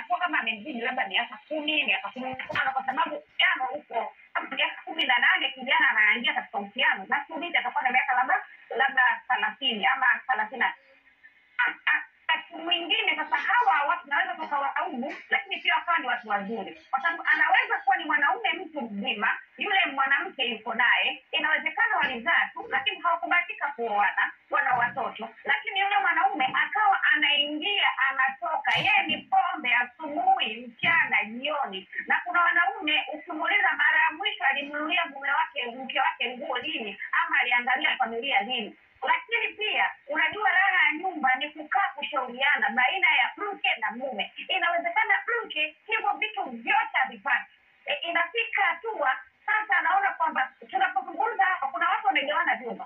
anakuwa kama amezidi labda miaka 10, miaka 15, kwa sababu jana huko miaka 18 kijana anaingia katika uhusiano, basi binti atakuwa na miaka labda 30 ama 30. Mwingine sasa hawa watu naweza tukawalaumu, lakini pia wakawa ni watu wazuri, kwa sababu anaweza kuwa ni mwanaume mtu mzima, yule mwanamke yuko naye, inawezekana walizaa tu lakini hawakubahatika kuoana, wana watoto, lakini yule mwanaume akawa anaingia anatoka, yeye ni pombe asubuhi, mchana, jioni. Na kuna wanaume ukimuuliza mara ya mwisho alimnunulia mke wake nguo lini, ama aliangalia familia lini. Lakini pia unajua raha ya nyumba ni kukaa kushauriana baina ya mke na mume. Inawezekana mke hivyo vitu vyote havipati. Inafika hatua sasa anaona kwamba tunapozungumza hapa kuna watu wamegawana vyumba.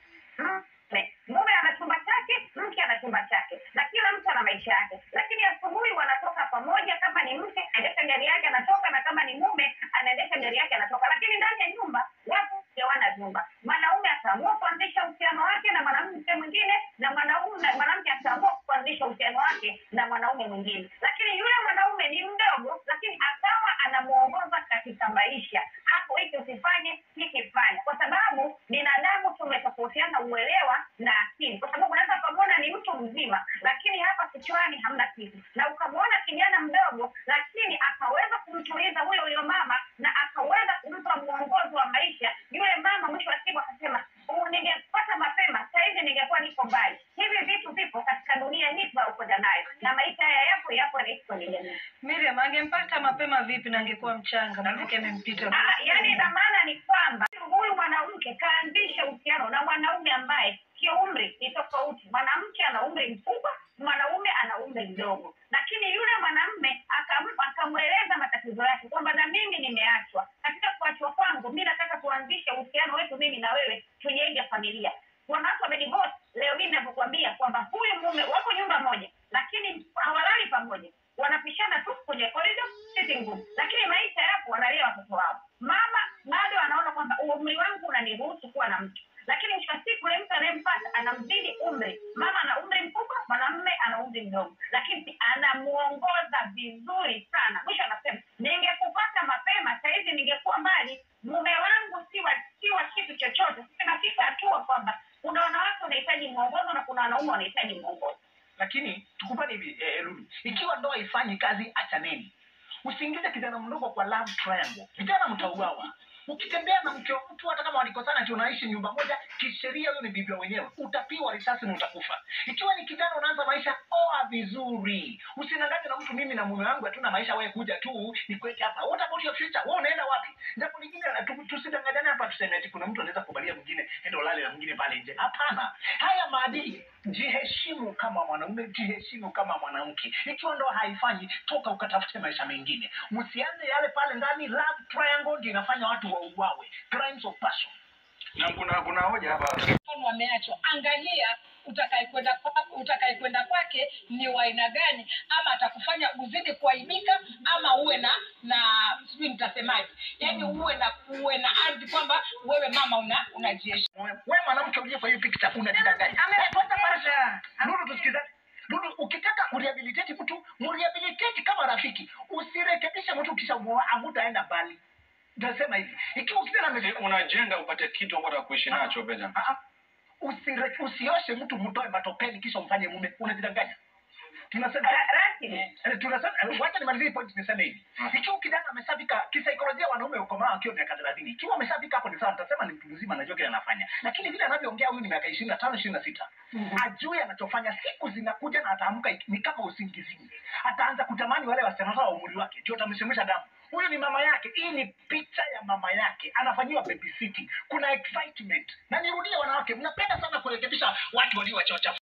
Mume ana chumba chake, mke ana chumba chake, na kila mtu ana maisha yake. Lakini asubuhi wanatoka pamoja, kama ni mke anaendesha gari yake anatoka, na kama ni mume anaendesha gari yake anatoka. Lakini ndani ya nyumba watu hawana vyumba. Mwanaume ataamua kuanzisha uhusiano wake na mwanamke mwingine, na mwanamke ataamua kuanzisha uhusiano wake na mwanaume mwingine. Lakini yule mwanaume ni mdogo, lakini akawa anamuongoza katika maisha. Hapo hiki usifanye, hiki fanya. Kwa sababu binadamu tumetofautiana uelewa na akili. Kwa sababu unaweza kumwona ni mtu mzima, lakini hapa kichwani hamna kitu. Na ukamwona kijana mdogo, lakini akaweza kumtuliza huyo mama na akaweza kumpa mwongozo wa maisha. Yule mama mwisho wa siku akasema, ningepata mapema, sasa hivi ningekuwa niko mbali. Hivi vitu vipo katika dunia hii tunayokwenda nayo. Na maisha yapo na iko ni jamii. Miriam angempata mapema vipi na angekuwa mchanga na mke amempita? Yaani ina maana ni kwamba huyu mwanamke kaanzisha uhusiano na mwanaume ambaye kiumri ni tofauti. Mwanamke ana umri mkubwa, mwanaume ana umri mdogo. Lakini yule mwanamume akamweleza matatizo yake kwamba na mimi nimeachwa. Katika kuachwa kwangu mimi nataka kuanzisha uhusiano wetu mimi na wewe, tujenge familia. Kuna watu wamedivorce leo mimi ninapokuambia kwamba huyu mume wako nyumba moja, lakini hawalali pamoja. Wanapishana tu kwenye corridor sitting room. Lakini maisha yapo, wanalea watoto wao. Mama bado anaona kwamba umri wangu unaniruhusu kuwa na mtu. Lakini mwisho wa siku yule mtu anayempata anamzidi umri. Mama ana umri mkubwa, mwanamume ana umri mdogo. Lakini anamuongoza vizuri sana. Mwisho anasema, ningekupata mapema, sasa hivi ningekuwa mbali. Mume wangu siwa kitu chochote. Tunafika hatua kwamba kuna wanawake wanahitaji mwongozo na kuna wanaume wanahitaji mwongozo. Lakini tukubali hivi Lulu, ikiwa ndoa haifanyi kazi, achaneni. Usiingize kijana mdogo kwa love triangle. Vijana mtauawa. Ukitembea na mke wa mtu hata kama walikosana ati unaishi nyumba moja, kisheria huyo ni bibi wenyewe. Utapiwa risasi na utakufa. Ikiwa ni kijana unaanza maisha, oa vizuri. Usinanganye na mtu mimi na mume wangu hatuna maisha, wewe kuja tu nikweke hapa. What about your future? Wewe unaenda wapi? Jambo lingine tusidanganyane hapa tuseme ati kuna mtu anaweza kubalia mwingine endo lale na mwingine pale nje. Hapana. Haya maadili, jiheshimu kama mwanaume, jiheshimu kama mwanamke. Ikiwa ndo haifanyi, toka ukatafute maisha mengine. Msianze yale pale ndani. Love triangle ndio inafanya watu wauawe. Crimes of passion. Na kuna hoja hapa. Kama wameachwa, angalia utakayekwenda kwake ni wa aina gani, ama atakufanya uzidi kuaibika, ama uwe na sijui nitasemaje, yani uwe na ardhi kwamba wewe mama unajiheshimu. Wewe mwanamke uliye kwa hiyo picture unajidanganya. Amepata parasha. Nuru tusikiza. Nuru, ukitaka kurehabilitate mtu, mrehabilitate kama rafiki. Usirekebishe mtu kisha hamtaenda mbali. Nasema hivi, ikiwa ukisema unajenga upate kitu ambacho kuishi nacho Benjamin. Usioshe mtu mtoe matopeni kisha umfanye mume, unajidanganya. Tunasema wacha nimalizie point niseme hivi. Ikiwa kijana amesafika kisaikolojia, wanaume ukomaa akiwa miaka 30. Ikiwa amesafika hapo ni sawa, nitasema ni mtu mzima anajua kile anafanya. Lakini vile anavyoongea huyu ni miaka 25, 26. Ajue anachofanya, siku zinakuja na ataamka ni kama usingizini. Ataanza kutamani wale wasichana wa umri wake, ndio atamshemesha damu. Huyu ni mama yake, hii ni picha ya mama yake. Anafanyiwa babysitting. Kuna excitement. Na nirudie wanawake, mnapenda sana kurekebisha watu waliowachocha.